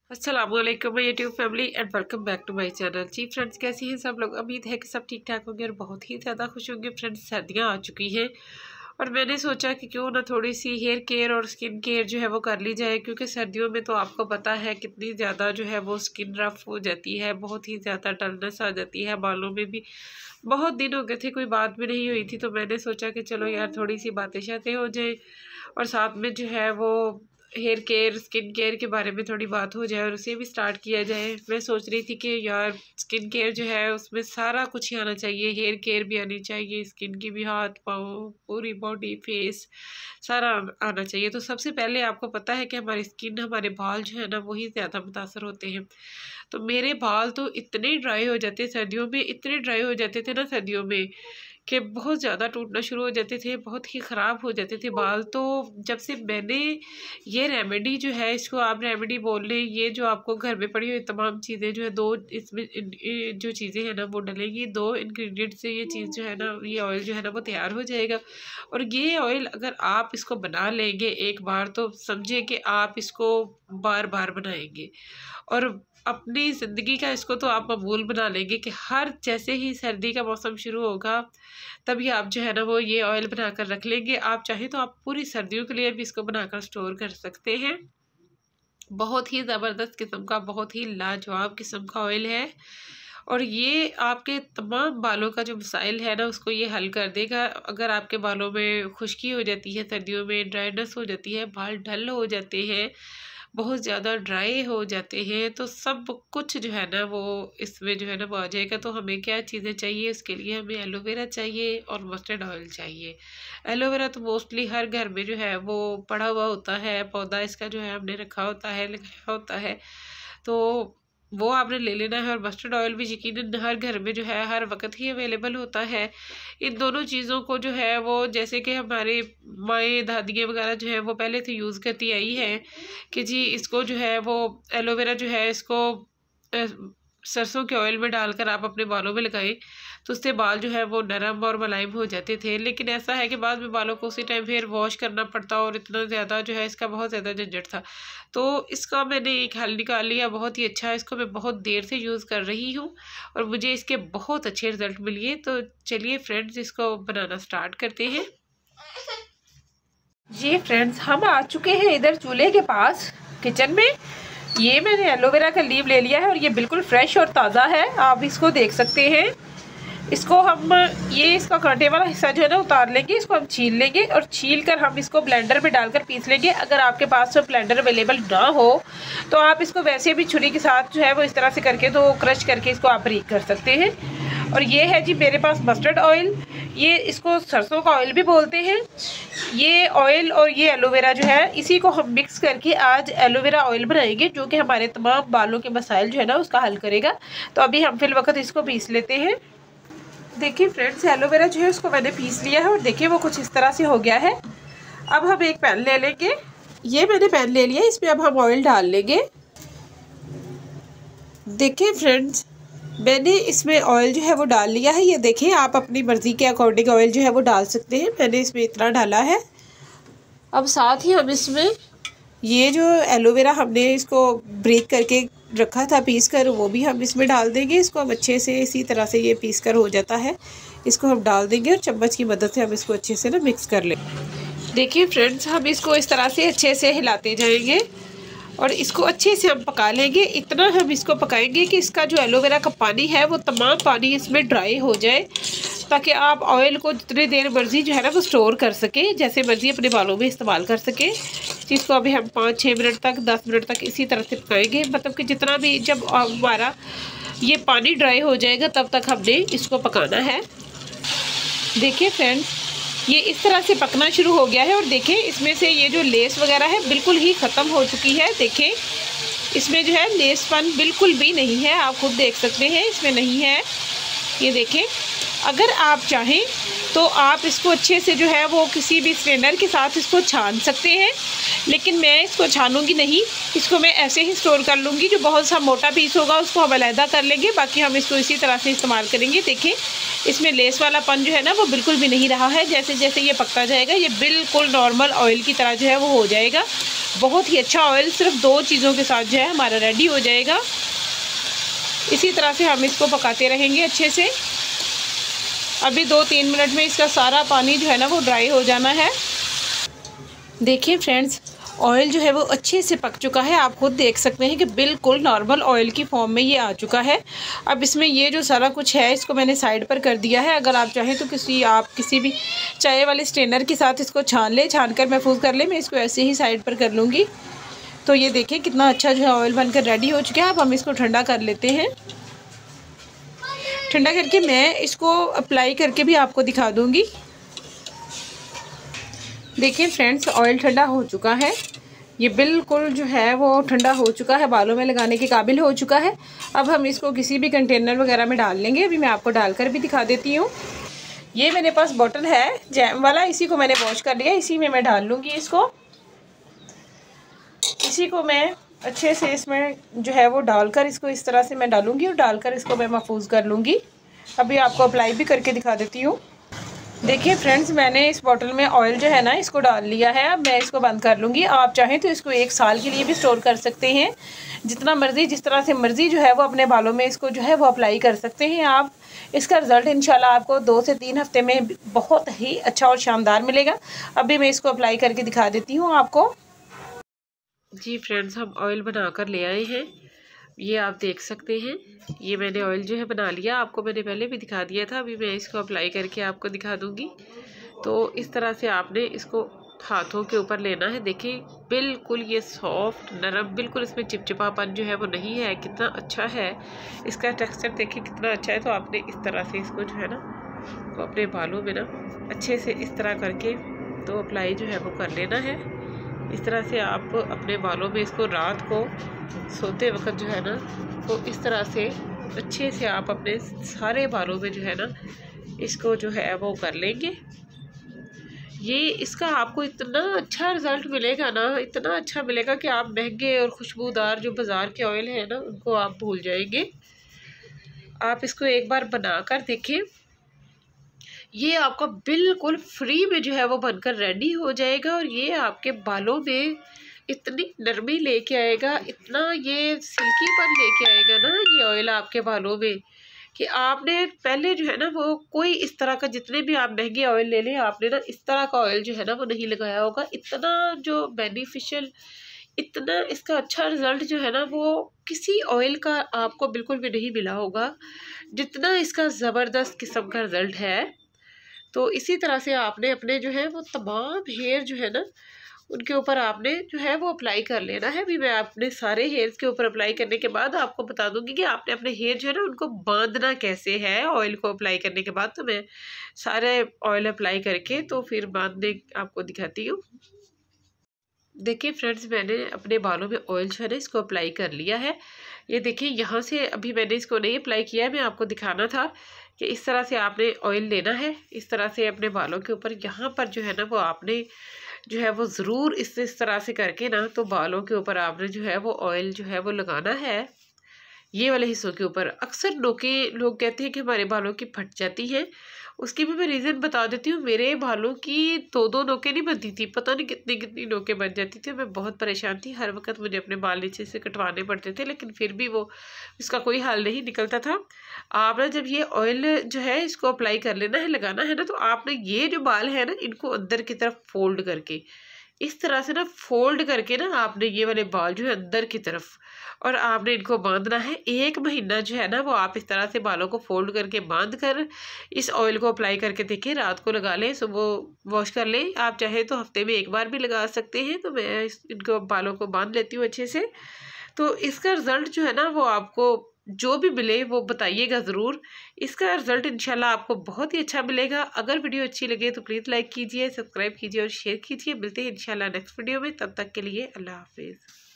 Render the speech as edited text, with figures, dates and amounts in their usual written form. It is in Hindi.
अस्सलामुअलैकुम my YouTube family and welcome back to my channel. जी फ्रेंड्स, कैसी हैं सब लोग? उम्मीद है कि सब ठीक ठाक होंगे और बहुत ही ज़्यादा खुश होंगे। फ्रेंड्स, सर्दियां आ चुकी हैं और मैंने सोचा कि क्यों ना थोड़ी सी हेयर केयर और स्किन केयर जो है वो कर ली जाए, क्योंकि सर्दियों में तो आपको पता है कितनी ज़्यादा जो है वो स्किन रफ हो जाती है, बहुत ही ज़्यादा डलनेस आ जाती है, बालों में भी। बहुत दिन हो गए थे कोई बात भी नहीं हुई थी, तो मैंने सोचा कि चलो यार थोड़ी सी बातें शातें हो जाए और साथ में जो है वो हेयर केयर स्किन केयर के बारे में थोड़ी बात हो जाए और उसे भी स्टार्ट किया जाए। मैं सोच रही थी कि यार स्किन केयर जो है उसमें सारा कुछ ही आना चाहिए, हेयर केयर भी आनी चाहिए, स्किन की भी, हाथ पाँव पूरी बॉडी फेस सारा आना चाहिए। तो सबसे पहले आपको पता है कि हमारी स्किन, हमारे बाल जो है ना वही ज़्यादा मुतासर होते हैं। तो मेरे बाल तो इतने ड्राई हो जाते सर्दियों में, इतने ड्राई हो जाते थे ना सर्दियों में कि बहुत ज़्यादा टूटना शुरू हो जाते थे, बहुत ही ख़राब हो जाते थे बाल। तो जब से मैंने ये रेमेडी जो है, इसको आप रेमेडी बोल लें, ये जो आपको घर में पड़ी हुई तमाम चीज़ें जो है, दो इसमें जो चीज़ें हैं ना वो डलेंगी, दो इंग्रेडिएंट से ये चीज़ जो है ना, ये ऑयल जो है ना वो तैयार हो जाएगा। और ये ऑयल अगर आप इसको बना लेंगे एक बार, तो समझे कि आप इसको बार बार बनाएंगे और अपनी ज़िंदगी का इसको तो आप मामूल बना लेंगे कि हर जैसे ही सर्दी का मौसम शुरू होगा तभी आप जो है ना वो ये ऑयल बनाकर रख लेंगे। आप चाहें तो आप पूरी सर्दियों के लिए भी इसको बनाकर स्टोर कर सकते हैं। बहुत ही ज़बरदस्त किस्म का, बहुत ही लाजवाब किस्म का ऑयल है और ये आपके तमाम बालों का जो मसाइल है ना उसको ये हल कर देगा। अगर आपके बालों में खुश्की हो जाती है सर्दियों में, ड्राइनेस हो जाती है, बाल डल हो जाते हैं, बहुत ज़्यादा ड्राई हो जाते हैं, तो सब कुछ जो है ना वो इसमें जो है ना वो आ जाएगा। तो हमें क्या चीज़ें चाहिए? उसके लिए हमें एलोवेरा चाहिए और मस्टर्ड ऑयल चाहिए। एलोवेरा तो मोस्टली हर घर में जो है वो पड़ा हुआ होता है, पौधा इसका जो है हमने रखा होता है, लगाया होता है, तो वो आपने ले लेना है। और मस्टर्ड ऑयल भी यकीनन हर घर में जो है हर वक्त ही अवेलेबल होता है। इन दोनों चीज़ों को जो है वो, जैसे कि हमारे माएँ दादियाँ वगैरह जो है वो पहले से यूज़ करती आई है कि जी इसको जो है वो एलोवेरा जो है इसको सरसों के ऑयल में डालकर आप अपने बालों में लगाएं, तो उससे बाल जो है वो नरम और मुलायम हो जाते थे। लेकिन ऐसा है कि बाद में बालों को उसी टाइम फिर वॉश करना पड़ता और इतना ज़्यादा जो है इसका बहुत ज़्यादा झंझट था। तो इसका मैंने एक हल निकाल लिया, बहुत ही अच्छा है। इसको मैं बहुत देर से यूज़ कर रही हूँ और मुझे इसके बहुत अच्छे रिजल्ट मिले। तो चलिए फ्रेंड्स, इसको बनाना स्टार्ट करते हैं। जी फ्रेंड्स, हम आ चुके हैं इधर चूल्हे के पास किचन में। ये मैंने एलोवेरा का लीव ले लिया है और ये बिल्कुल फ्रेश और ताज़ा है, आप इसको देख सकते हैं। इसको हम ये इसका कांटे वाला हिस्सा जो है ना उतार लेंगे, इसको हम छील लेंगे और छील कर हम इसको ब्लेंडर में डालकर पीस लेंगे। अगर आपके पास तो ब्लेंडर अवेलेबल ना हो तो आप इसको वैसे भी छुरी के साथ जो है वो इस तरह से करके तो क्रश करके इसको आप बारीक कर सकते हैं। और ये है जी मेरे पास मस्टर्ड ऑयल, ये इसको सरसों का ऑयल भी बोलते हैं। ये ऑयल और ये एलोवेरा जो है इसी को हम मिक्स करके आज एलोवेरा ऑयल बनाएंगे, जो कि हमारे तमाम बालों के मसाइल जो है ना उसका हल करेगा। तो अभी हम फिल वक्त इसको पीस लेते हैं। देखिए फ्रेंड्स, एलोवेरा जो है उसको मैंने पीस लिया है और देखिए वो कुछ इस तरह से हो गया है। अब हम एक पैन ले लेंगे, ये मैंने पैन ले लिया, इसमें अब हम ऑयल डाल लेंगे। देखिए फ्रेंड्स, मैंने इसमें ऑयल जो है वो डाल लिया है। ये देखिए आप अपनी मर्ज़ी के अकॉर्डिंग ऑयल जो है वो डाल सकते हैं, मैंने इसमें इतना डाला है। अब साथ ही हम इसमें ये जो एलोवेरा हमने इसको ब्रेक करके रखा था पीस कर, वो भी हम इसमें डाल देंगे। इसको हम अच्छे से इसी तरह से ये पीस कर हो जाता है, इसको हम डाल देंगे और चम्मच की मदद से हम इसको अच्छे से ना मिक्स कर लें। देखिए फ्रेंड्स, हम इसको इस तरह से अच्छे से हिलाते जाएंगे और इसको अच्छे से हम पका लेंगे। इतना हम इसको पकाएंगे कि इसका जो एलोवेरा का पानी है वो तमाम पानी इसमें ड्राई हो जाए, ताकि आप ऑयल को जितनी देर मर्जी जो है ना वो स्टोर कर सके, जैसे मर्जी अपने बालों में इस्तेमाल कर सके। इसको अभी हम 5-6 मिनट तक, 10 मिनट तक इसी तरह से पकाएंगे। मतलब कि जितना भी, जब हमारा ये पानी ड्राई हो जाएगा तब तक हमने इसको पकाना है। देखिए फ्रेंड्स, ये इस तरह से पकना शुरू हो गया है और देखिए इसमें से ये जो लेस वगैरह है बिल्कुल ही ख़त्म हो चुकी है। देखिए इसमें जो है लेसपन बिल्कुल भी नहीं है, आप खुद देख सकते हैं इसमें नहीं है। ये देखें, अगर आप चाहें तो आप इसको अच्छे से जो है वो किसी भी स्ट्रेनर के साथ इसको छान सकते हैं, लेकिन मैं इसको छानूंगी नहीं, इसको मैं ऐसे ही स्टोर कर लूँगी। जो बहुत सा मोटा पीस होगा उसको हम अलहदा कर लेंगे, बाकी हम इसको इसी तरह से इस्तेमाल करेंगे। देखिए इसमें लेस वाला पन जो है ना वो बिल्कुल भी नहीं रहा है। जैसे जैसे ये पकता जाएगा ये बिल्कुल नॉर्मल ऑयल की तरह जो है वो हो जाएगा। बहुत ही अच्छा ऑयल सिर्फ 2 चीज़ों के साथ जो है हमारा रेडी हो जाएगा। इसी तरह से हम इसको पकाते रहेंगे अच्छे से। अभी 2-3 मिनट में इसका सारा पानी जो है ना वो ड्राई हो जाना है। देखिए फ्रेंड्स, ऑयल जो है वो अच्छे से पक चुका है। आप खुद देख सकते हैं कि बिल्कुल नॉर्मल ऑयल की फॉर्म में ये आ चुका है। अब इसमें ये जो सारा कुछ है इसको मैंने साइड पर कर दिया है। अगर आप चाहें तो आप किसी भी चाय वाले स्ट्रेनर के साथ इसको छान ले, छान कर महफूज कर ले। मैं इसको ऐसे ही साइड पर कर लूँगी। तो ये देखिए कितना अच्छा जो है ऑयल बनकर रेडी हो चुका है। अब हम इसको ठंडा कर लेते हैं। ठंडा करके मैं इसको अप्लाई करके भी आपको दिखा दूँगी। देखिए फ्रेंड्स, ऑयल ठंडा हो चुका है। ये बिल्कुल जो है वो ठंडा हो चुका है, बालों में लगाने के काबिल हो चुका है। अब हम इसको किसी भी कंटेनर वगैरह में डाल लेंगे। अभी मैं आपको डालकर भी दिखा देती हूँ। ये मेरे पास बॉटल है जैम वाला, इसी को मैंने वॉश कर लिया। इसी में मैं डाल लूँगी इसको। इसी को मैं अच्छे से इसमें जो है वो डालकर इसको इस तरह से मैं डालूँगी और डालकर इसको मैं महफूज कर लूँगी। अभी आपको अप्लाई भी करके दिखा देती हूँ। देखिए फ्रेंड्स, मैंने इस बॉटल में ऑयल जो है ना इसको डाल लिया है। अब मैं इसको बंद कर लूँगी। आप चाहें तो इसको 1 साल के लिए भी स्टोर कर सकते हैं। जितना मर्ज़ी, जिस तरह से मर्ज़ी जो है वो अपने बालों में इसको जो है वो अप्लाई कर सकते हैं आप। इसका रिज़ल्ट इंशाल्लाह आपको 2 से 3 हफ्ते में बहुत ही अच्छा और शानदार मिलेगा। अभी मैं इसको अप्लाई करके दिखा देती हूँ आपको। जी फ्रेंड्स, हम ऑयल बना कर ले आए हैं। ये आप देख सकते हैं, ये मैंने ऑयल जो है बना लिया। आपको मैंने पहले भी दिखा दिया था। अभी मैं इसको अप्लाई करके आपको दिखा दूंगी। तो इस तरह से आपने इसको हाथों के ऊपर लेना है। देखिए बिल्कुल ये सॉफ्ट नरम, बिल्कुल इसमें चिपचिपापन जो है वो नहीं है। कितना अच्छा है इसका टेक्सचर, देखिए कितना अच्छा है। तो आपने इस तरह से इसको जो है ना वो अपने बालों में ना अच्छे से इस तरह करके तो अप्लाई जो है वो कर लेना है। इस तरह से आप अपने बालों में इसको रात को सोते वक्त जो है ना तो इस तरह से अच्छे से आप अपने सारे बालों में जो है ना इसको जो है वो कर लेंगे। ये इसका आपको इतना अच्छा रिज़ल्ट मिलेगा ना, इतना अच्छा मिलेगा कि आप महंगे और खुशबूदार जो बाज़ार के ऑयल है ना उनको आप भूल जाएंगे। आप इसको एक बार बना कर देखें। ये आपका बिल्कुल फ्री में जो है वो बनकर रेडी हो जाएगा और ये आपके बालों में इतनी नरमी लेके आएगा, इतना ये सिल्कीपन लेके आएगा ना ये ऑयल आपके बालों में कि आपने पहले जो है ना वो कोई इस तरह का, जितने भी आप महंगे ऑयल ले लें, आपने ना इस तरह का ऑयल जो है ना वो नहीं लगाया होगा। इतना जो बेनिफिशियल, इतना इसका अच्छा रिज़ल्ट जो है ना वो किसी ऑयल का आपको बिल्कुल भी नहीं मिला होगा जितना इसका ज़बरदस्त किस्म का रिज़ल्ट है। तो इसी तरह से आपने अपने जो है वो तमाम हेयर जो है ना उनके ऊपर आपने जो है वो अप्लाई कर लेना है। अभी मैं अपने सारे हेयर्स के ऊपर अप्लाई करने के बाद आपको बता दूंगी कि आपने अपने हेयर जो है ना उनको बांधना कैसे है। ऑयल को अप्लाई करने के बाद तो मैं सारे ऑयल अप्लाई करके तो फिर बांधने आपको दिखाती हूँ। देखिए फ्रेंड्स, मैंने अपने बालों में ऑयल जो है ना इसको अप्लाई कर लिया है। ये देखिए यहाँ से अभी मैंने इसको नहीं अप्लाई किया है, मैं आपको दिखाना था कि इस तरह से आपने ऑयल लेना है। इस तरह से अपने बालों के ऊपर यहाँ पर जो है ना वो आपने जो है वो ज़रूर इस तरह से करके ना तो बालों के ऊपर आपने जो है वो ऑयल जो है वो लगाना है। ये वाले हिस्सों के ऊपर अक्सर नोकें लोग कहते हैं कि हमारे बालों की फट जाती है। उसकी भी मैं रीज़न बता देती हूँ। मेरे बालों की 2-2 नोकें नहीं बनती थी, पता नहीं कितनी कितनी नोकें बन जाती थी। मैं बहुत परेशान थी, हर वक्त मुझे अपने बाल नीचे से कटवाने पड़ते थे, लेकिन फिर भी वो इसका कोई हल नहीं निकलता था। आप ना जब ये ऑयल जो है इसको अप्लाई कर लेना है, लगाना है ना, तो आपने ये जो बाल है ना इनको अंदर की तरफ फोल्ड करके इस तरह से ना फोल्ड करके ना आपने ये वाले बाल जो है अंदर की तरफ और आपने इनको बांधना है। 1 महीना जो है ना वो आप इस तरह से बालों को फोल्ड करके बांध कर इस ऑयल को अप्लाई करके देखिए। रात को लगा लें, सुबह वॉश कर लें। आप चाहे तो हफ्ते में 1 बार भी लगा सकते हैं। तो मैं इनको बालों को बांध लेती हूँ अच्छे से। तो इसका रिज़ल्ट जो है ना वो आपको जो भी मिले वो बताइएगा ज़रूर। इसका रिज़ल्ट इंशाल्लाह आपको बहुत ही अच्छा मिलेगा। अगर वीडियो अच्छी लगे तो प्लीज़ लाइक कीजिए, सब्सक्राइब कीजिए और शेयर कीजिए। मिलते हैं इंशाल्लाह नेक्स्ट वीडियो में। तब तक के लिए अल्लाह हाफिज़।